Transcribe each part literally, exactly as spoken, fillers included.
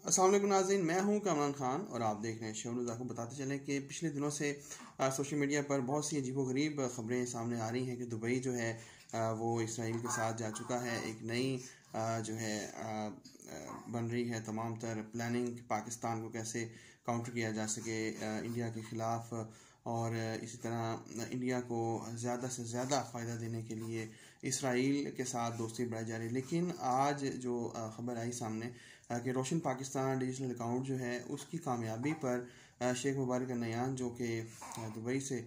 अस्सलाम वालेकुम नाज़रीन, मैं हूं कामरान खान और आप देख रहे हैं शो न्यूज़। आपको बताते चलें कि पिछले दिनों से आ, सोशल मीडिया पर बहुत सी अजीबोगरीब खबरें सामने आ रही हैं कि दुबई जो है आ, वो इसराइल के साथ जा चुका है। एक नई आ, जो है आ, आ, बन रही है तमाम तर प्लानिंग पाकिस्तान को कैसे काउंटर किया जा सके आ, इंडिया के ख़िलाफ़, और इसी तरह इंडिया को ज़्यादा से ज़्यादा फ़ायदा देने के लिए इसराइल के साथ दोस्ती बढ़ाई जा रही है। लेकिन आज जो ख़बर आई सामने कि रोशन पाकिस्तान डिजिटल अकाउंट जो है उसकी कामयाबी पर शेख मुबारक नयान जो कि दुबई से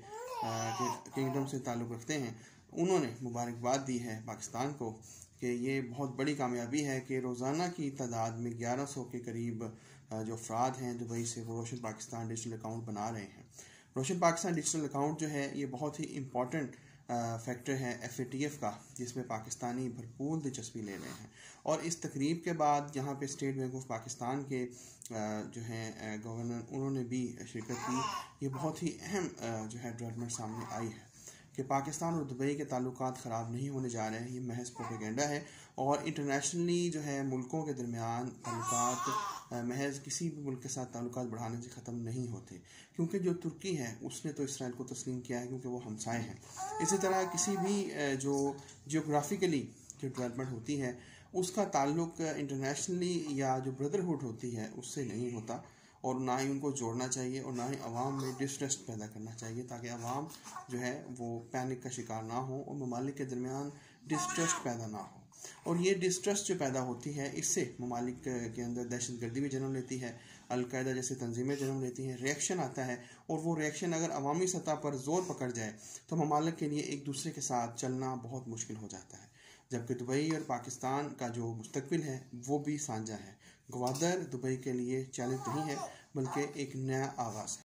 किंगडम से ताल्लुक़ रखते हैं, उन्होंने मुबारकबाद दी है पाकिस्तान को कि ये बहुत बड़ी कामयाबी है कि रोज़ाना की तादाद में ग्यारह सौ के करीब जो अफराद हैं दुबई से वो रोशन पाकिस्तान डिजिटल अकाउंट बना रहे हैं। रोशन पाकिस्तान डिजिटल अकाउंट जो है ये बहुत ही इम्पॉर्टेंट फैक्टर है एफ ए टी एफ का, जिसमें पाकिस्तानी भरपूर दिलचस्पी ले रहे हैं। और इस तकरीब के बाद यहाँ पे स्टेट बैंक ऑफ पाकिस्तान के जो हैं गवर्नर, उन्होंने भी शिरकत की। ये बहुत ही अहम जो है डेवलपमेंट सामने आई है कि पाकिस्तान और दुबई के ताल्लुकात ख़राब नहीं होने जा रहे हैं। ये महज प्रोपेगेंडा है और इंटरनेशनली जो है मुल्कों के दरमियान ताल्लुकात महज किसी भी मुल्क के साथ ताल्लुकात बढ़ाने से ख़त्म नहीं होते, क्योंकि जो तुर्की है उसने तो इसराइल को तस्लीम किया है क्योंकि वो हमसाए हैं। इसी तरह किसी भी जो जियोग्राफिकली जो डेवलपमेंट होती है उसका ताल्लुक इंटरनेशनली या जो ब्रदरहुड होती है उससे नहीं होता, और ना ही उनको जोड़ना चाहिए और ना ही आवाम में डिस्ट्रस्ट पैदा करना चाहिए, ताकि आवाम जो है वो पैनिक का शिकार ना हो और ममालिक के दरमियान डिस्ट्रस्ट पैदा ना हो। और ये डिस्ट्रस्ट जो पैदा होती है इससे ममालिक के अंदर दहशत गर्दी भी जन्म लेती है, अलकायदा जैसी तंजीमें जन्म लेती हैं, रिएक्शन आता है, और वो रिएक्शन अगर अवामी सतह पर ज़ोर पकड़ जाए तो ममालिक के लिए एक दूसरे के साथ चलना बहुत मुश्किल हो जाता है। जबकि दुबई और पाकिस्तान का जो मुस्तकबिल है वो भी साझा है। गवादर दुबई के लिए चैलेंज नहीं है बल्कि एक नया आगाज़ है।